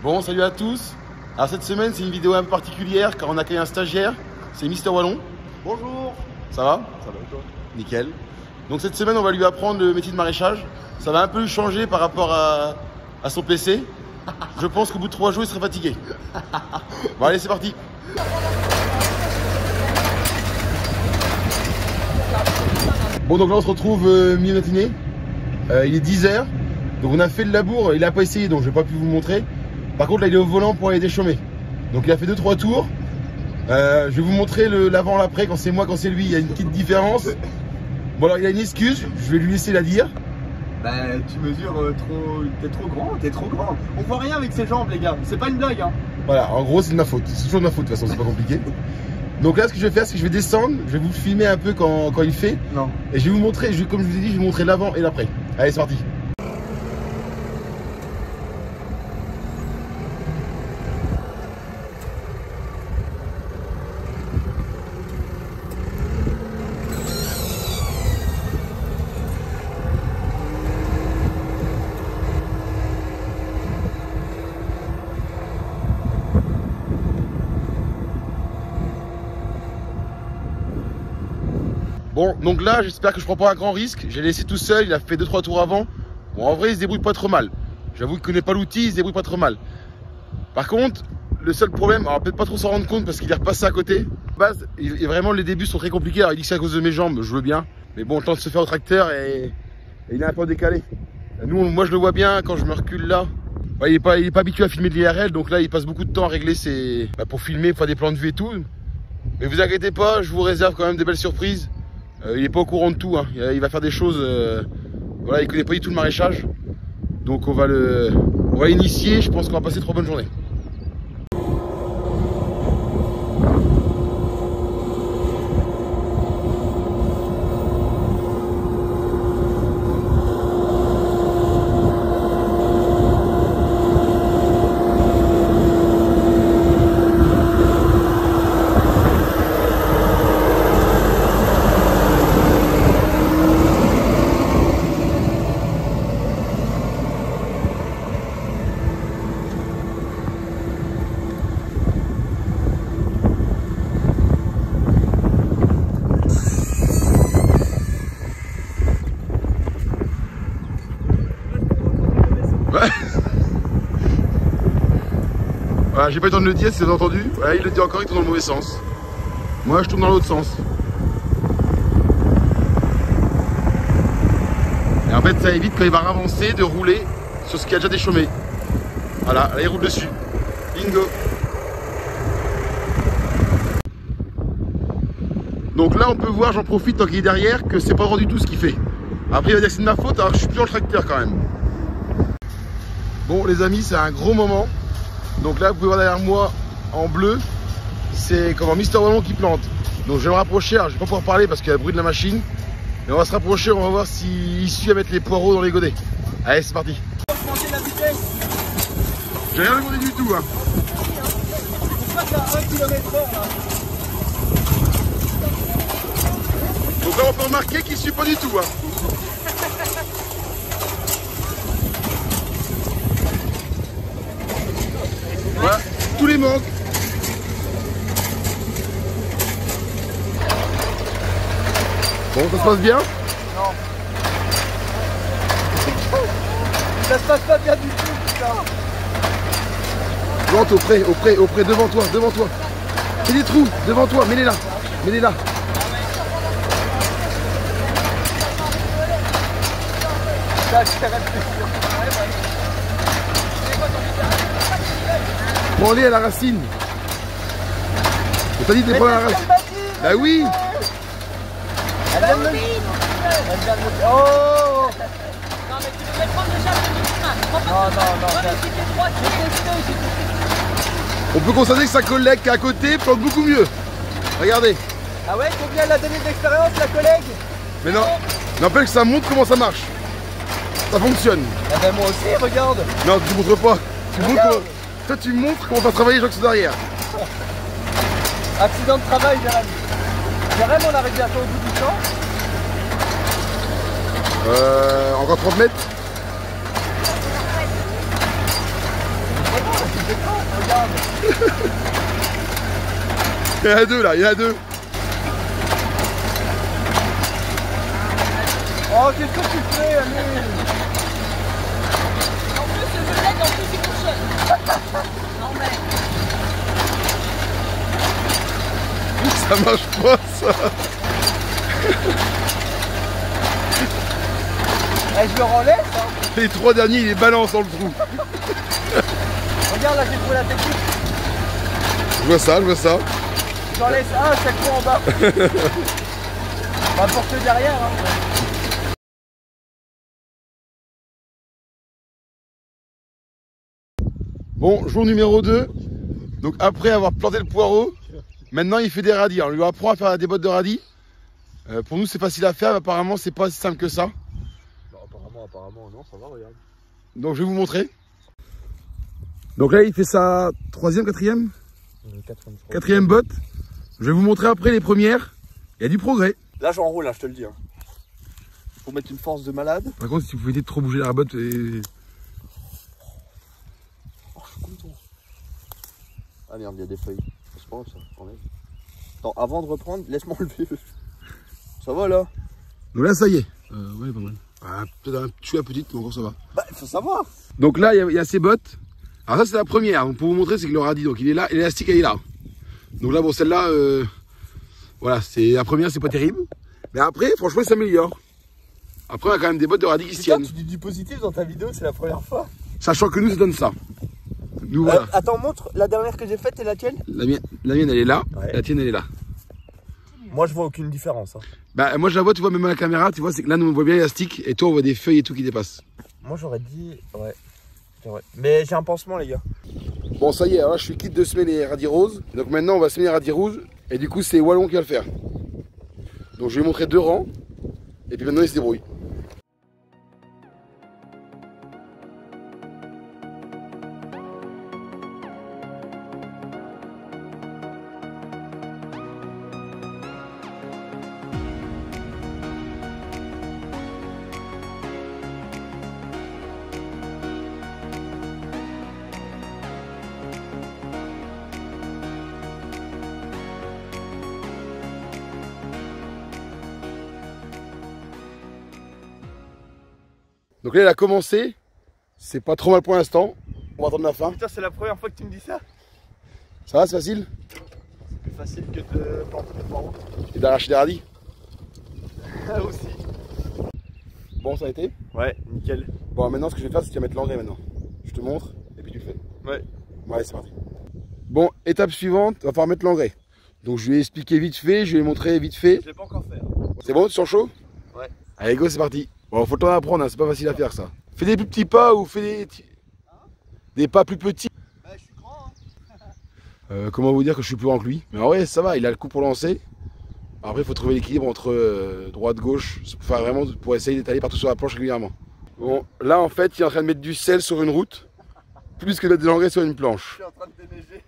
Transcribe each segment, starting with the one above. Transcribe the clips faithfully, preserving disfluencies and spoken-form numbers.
Bon, salut à tous. Alors cette semaine, c'est une vidéo un peu particulière car on accueille un stagiaire, c'est Mister Wallon. Bonjour. Ça va? Ça va et toi? Nickel. Donc cette semaine, on va lui apprendre le métier de maraîchage. Ça va un peu lui changer par rapport à, à son P C. Je pense qu'au bout de trois jours, il serait fatigué. Bon, allez, c'est parti. Bon, donc là, on se retrouve euh, mi-matinée. Euh, il est dix heures. Donc on a fait le labour. Il n'a pas essayé, donc je n'ai pas pu vous le montrer. Par contre, là, il est au volant pour aller déchaumer. Donc il a fait deux trois tours. Euh, je vais vous montrer l'avant, l'après, quand c'est moi, quand c'est lui. Il y a une petite différence. Bon, alors il a une excuse. Je vais lui laisser la dire. Bah, tu mesures euh, trop. T'es trop grand, t'es trop grand. On voit rien avec ses jambes, les gars. C'est pas une blague, hein. Voilà, en gros, c'est de ma faute. C'est toujours de ma faute, de toute façon, c'est pas compliqué. Donc là, ce que je vais faire, c'est que je vais descendre. Je vais vous filmer un peu quand, quand il fait. Non. Et je vais vous montrer, je, comme je vous ai dit, je vais vous montrer l'avant et l'après. Allez, c'est parti. Bon, donc là, j'espère que je prends pas un grand risque. J'ai laissé tout seul, il a fait deux trois tours avant. Bon, en vrai, il se débrouille pas trop mal. J'avoue qu'il connaît pas l'outil, il se débrouille pas trop mal. Par contre, le seul problème, alors peut-être pas trop s'en rendre compte parce qu'il est repassé à côté. De base, et vraiment, les débuts sont très compliqués. Alors, il dit que c'est à cause de mes jambes, je veux bien. Mais bon, le temps de se faire au tracteur et, et il est un peu décalé. Nous, moi, je le vois bien quand je me recule là. Ouais, il est pas, il est pas habitué à filmer de l'I R L, donc là, il passe beaucoup de temps à régler ses, bah, pour filmer, pour faire des plans de vue et tout. Mais vous inquiétez pas, je vous réserve quand même des belles surprises. Euh, il n'est pas au courant de tout, hein. Il va faire des choses, euh, voilà, il connaît pas du tout le maraîchage. Donc on va le, on va initier, je pense qu'on va passer trois bonnes journées. Voilà, j'ai pas eu le temps de le dire, si vous avez entendu. Voilà, il le dit encore, il tourne dans le mauvais sens. Moi, je tourne dans l'autre sens. Et en fait, ça évite quand il va avancer de rouler sur ce qui a déjà déchaumé. Voilà, là, il roule dessus. Bingo. Donc là, on peut voir, j'en profite tant qu'il est derrière, que c'est pas rendu tout ce qu'il fait. Après, il va dire que c'est de ma faute, alors que je suis plus dans le tracteur quand même. Bon, les amis, c'est un gros moment. Donc là, vous pouvez voir derrière moi en bleu, c'est comment Mister Wallon qui plante. Donc je vais me rapprocher, alors je vais pas pouvoir parler parce qu'il y a le bruit de la machine. Mais on va se rapprocher, on va voir s'il suit à mettre les poireaux dans les godets. Allez, c'est parti. J'ai rien demandé du tout. Hein. Donc là, on peut remarquer qu'il suit pas du tout. Hein. Voilà, tous les manques. Bon, ça se passe bien? Non. Ça se passe pas bien du tout, putain. Plante auprès, auprès, auprès, devant toi, devant toi. Fais des trous, devant toi, mets-les là. Mets-les là. Prends-les à la racine. On t'a dit de les prendre à la racine. Bah oui. Elle vient de me... Elle vient de me... Oh. Non mais tu devrais prendre déjà le chemin. Non, non, non. Moi mais c'était droit, j'ai testé, j'ai testé. On peut constater que sa collègue qui est à côté plante beaucoup mieux. Regardez. Ah ouais, combien elle a donné d'expérience, la collègue? Mais non, n'empêche que ça montre comment ça marche. Ça fonctionne. Ah ben moi aussi, regarde. Non, tu montres pas. Tu montres comment... Toi, tu montres comment va travailler les gens qui sont derrière. Accident de travail, Jérém. Jérém, on arrive bientôt au bout du champ. Euh, encore trente mètres. Regarde. Il y en a deux là, il y en a deux. Oh, qu'est-ce que tu fais, allez? En plus, je l'aide, en plus, il fonctionne. Non, mais. Ça marche pas ça. Eh, je le relève, hein. Les trois derniers, il les balance dans le trou. Regarde, là, j'ai trouvé la technique. Je vois ça, je vois ça. J'en laisse un chaque fois en bas. On va porter derrière, hein. Bon, jour numéro deux. Donc après avoir planté le poireau, maintenant il fait des radis. On lui apprend à faire des bottes de radis. Euh, pour nous c'est facile à faire, mais apparemment c'est pas si simple que ça. Bah, apparemment, apparemment, non, ça va, regarde. Donc je vais vous montrer. Donc là il fait sa troisième, quatrième Quatrième, Quatrième botte. Je vais vous montrer après les premières. Il y a du progrès. Là, j'enroule, là, je te le dis. Hein. Faut mettre une force de malade. Par contre si vous pouvez éviter de trop bouger la botte et... Oh, je suis content. Ah merde, il y a des feuilles. C'est pas grave ça, enlève. Attends, avant de reprendre, laisse-moi enlever. Ça va là? Donc là ça y est. Euh, ouais pas mal. Ah, peut-être un petit à petite, mais encore ça va. Bah, il faut savoir. Donc là il y, a, il y a ces bottes. Alors ça c'est la première. Donc, pour vous montrer c'est que le radis, donc il est là, et l'élastique elle est là. Donc là bon celle-là, euh, voilà, c'est la première, c'est pas terrible. Mais après franchement il s'améliore. Après on a quand même des bottes de radis qui se Putain, tiennent. tu dis du positif dans ta vidéo, c'est la première fois. Sachant que nous ça donne ça. Nous voilà. Euh, attends, montre la dernière que j'ai faite et la tienne. La mienne, la mienne elle est là, Ouais. la tienne elle est là. Moi je vois aucune différence. Hein. Bah moi je la vois, tu vois même à la caméra, tu vois, c'est que là nous on voit bien l'élastique et toi on voit des feuilles et tout qui dépassent. Moi j'aurais dit. Ouais. C'est vrai. Mais j'ai un pansement les gars. Bon ça y est, alors là je suis quitte de semer les radis roses. Donc maintenant on va semer les radis rouges et du coup c'est Wallon qui va le faire. Donc je vais lui montrer deux rangs et puis maintenant il se débrouille. Donc là, il a commencé. C'est pas trop mal pour l'instant. On va attendre la fin. Putain, c'est la première fois que tu me dis ça. Ça va, c'est facile? C'est plus facile que de planter des poireaux. Et d'arracher des radis? Ah, aussi. Bon, ça a été? Ouais, nickel. Bon, maintenant, ce que je vais faire, c'est que tu vas mettre l'engrais maintenant. Je te montre et puis tu le fais. Ouais. Bon, allez, c'est parti. Bon, étape suivante, il va falloir mettre l'engrais. Donc, je vais expliquer vite fait, je vais montrer vite fait. Je l'ai pas encore fait. C'est bon, tu sens chaud? Ouais. Allez, go, c'est parti. Bon, faut le temps d'apprendre, hein, c'est pas facile à faire ça. Fais des plus petits pas ou fais des, des pas plus petits. Bah, je suis grand, hein. Euh, comment vous dire que je suis plus grand que lui? Mais en vrai, ça va, il a le coup pour lancer. Après, il faut trouver l'équilibre entre euh, droite, gauche, enfin vraiment pour essayer d'étaler partout sur la planche régulièrement. Bon, là en fait, il est en train de mettre du sel sur une route, plus que de mettre de l'engrais sur une planche. Je suis en train de déneiger.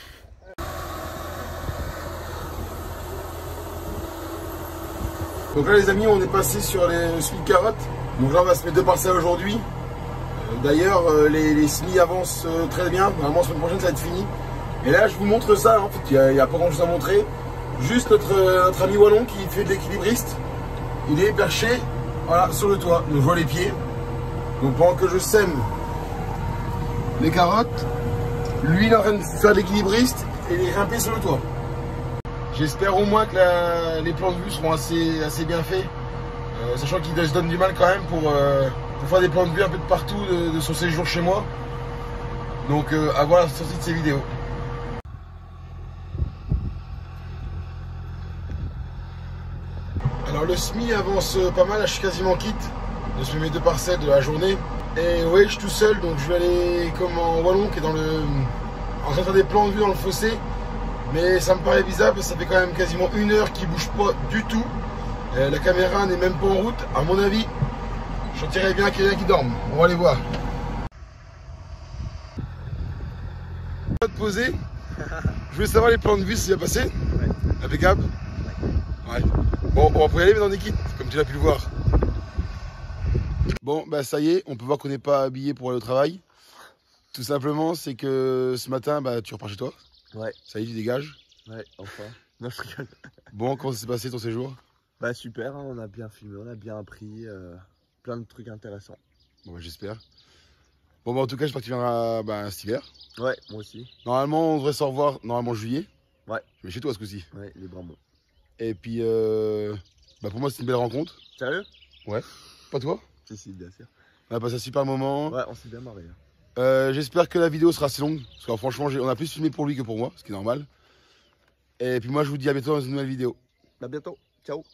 Donc là les amis, on est passé sur les semis de carottes. Donc là on va se mettre deux parcelles aujourd'hui. Euh, D'ailleurs euh, les, les semis avancent euh, très bien. Normalement la semaine prochaine ça va être fini. Et là je vous montre ça, en fait il n'y a, a pas grand chose à montrer. Juste notre, euh, notre ami Wallon qui fait de l'équilibriste. Il est perché voilà, sur le toit. Donc je vois les pieds. Donc pendant que je sème les carottes, lui il est en train de faire de l'équilibriste et il est grimpé sur le toit. J'espère au moins que la, les plans de vue seront assez, assez bien faits, euh, sachant qu'il se donne du mal quand même pour, euh, pour faire des plans de vue un peu de partout de, de son séjour chez moi. Donc euh, à voir la sortie de ces vidéos. Alors le semis avance pas mal, là, je suis quasiment quitte de semer mes deux parcelles de la journée. Et oui, je suis tout seul, donc je vais aller comme en Wallon qui est dans le, en train de faire des plans de vue dans le fossé. Mais ça me paraît bizarre parce que ça fait quand même quasiment une heure qu'il bouge pas du tout. Euh, la caméra n'est même pas en route. À mon avis, je sentirais bien qu'il y en a qui dorment. On va aller voir. Pas de poser. Je voulais savoir les plans de vue si ça passé. Ouais. Impeccable. Ouais. Bon, on va pouvoir y aller mais dans des kits, comme tu l'as pu le voir. Bon, bah ça y est, on peut voir qu'on n'est pas habillé pour aller au travail. Tout simplement, c'est que ce matin, bah, tu repars chez toi. Ouais. Ça y est, tu dégages. Ouais, enfin. Non, je rigole. Bon, comment ça s'est passé ton séjour? Bah super, hein, on a bien filmé, on a bien appris, euh, plein de trucs intéressants. Bon, bah, j'espère. Bon, bah, en tout cas, j'espère que tu viendras bah, cet hiver. Ouais, moi aussi. Normalement, on devrait se revoir normalement en juillet. Ouais. Je vais chez toi ce coup-ci. Ouais, les Brambons. Et puis, euh, bah, pour moi, c'est une belle rencontre. Sérieux? Ouais. Pas toi? Si, si, bien sûr. On a passé un super moment. Ouais, on s'est bien marré. Hein. Euh, j'espère que la vidéo sera assez longue. Parce que franchement, on a plus filmé pour lui que pour moi, ce qui est normal. Et puis moi, je vous dis à bientôt dans une nouvelle vidéo. À bientôt. Ciao.